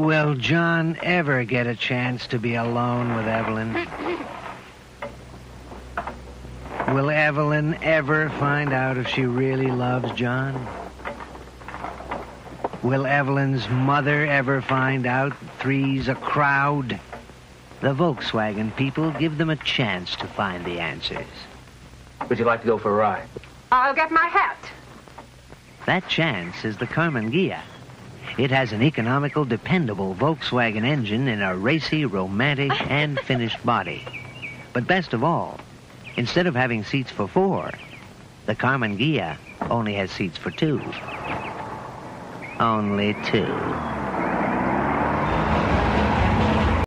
Will John ever get a chance to be alone with Evelyn? Will Evelyn ever find out if she really loves John? Will Evelyn's mother ever find out three's a crowd? The Volkswagen people give them a chance to find the answers. Would you like to go for a ride? I'll get my hat. That chance is the Karmann ghia. It has an economical, dependable Volkswagen engine in a racy, romantic, and finished body. But best of all, instead of having seats for 4, the Karmann ghia only has seats for 2. Only 2.